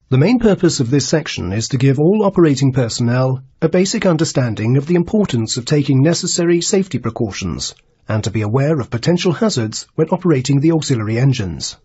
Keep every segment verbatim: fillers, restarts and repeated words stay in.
The main purpose of this section is to give all operating personnel a basic understanding of the importance of taking necessary safety precautions and to be aware of potential hazards when operating the auxiliary engines.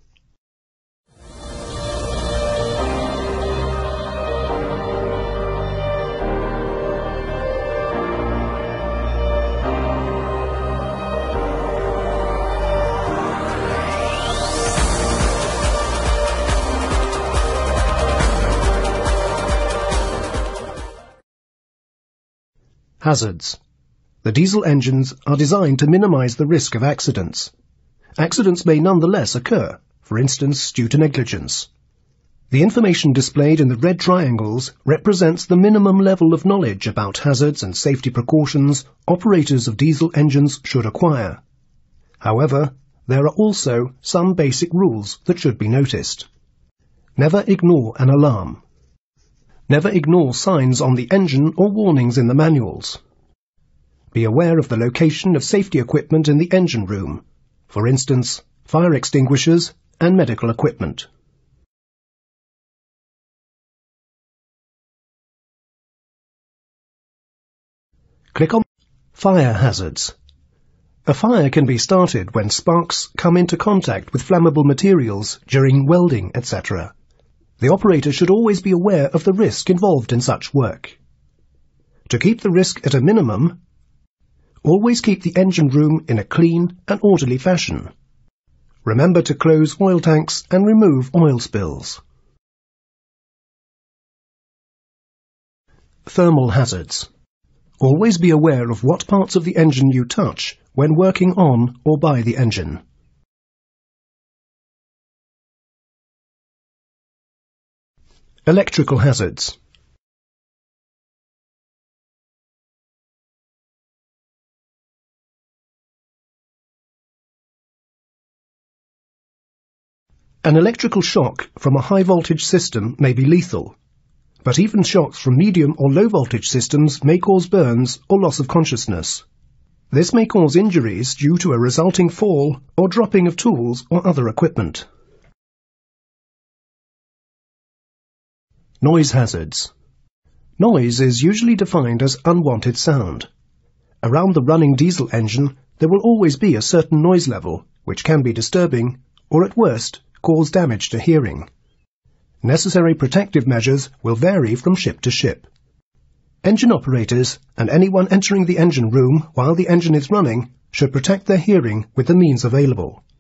Hazards. The diesel engines are designed to minimize the risk of accidents. Accidents may nonetheless occur, for instance due to negligence. The information displayed in the red triangles represents the minimum level of knowledge about hazards and safety precautions operators of diesel engines should acquire. However, there are also some basic rules that should be noticed. Never ignore an alarm. Never ignore signs on the engine or warnings in the manuals. Be aware of the location of safety equipment in the engine room, for instance, fire extinguishers and medical equipment. Click on Fire Hazards. A fire can be started when sparks come into contact with flammable materials during welding, et cetera. The operator should always be aware of the risk involved in such work. To keep the risk at a minimum, always keep the engine room in a clean and orderly fashion. Remember to close oil tanks and remove oil spills. Thermal hazards. Always be aware of what parts of the engine you touch when working on or by the engine. Electrical hazards. An electrical shock from a high-voltage system may be lethal, but even shocks from medium or low-voltage systems may cause burns or loss of consciousness. This may cause injuries due to a resulting fall or dropping of tools or other equipment. Noise hazards. Noise is usually defined as unwanted sound. Around the running diesel engine, there will always be a certain noise level, which can be disturbing, or at worst, cause damage to hearing. Necessary protective measures will vary from ship to ship. Engine operators and anyone entering the engine room while the engine is running should protect their hearing with the means available.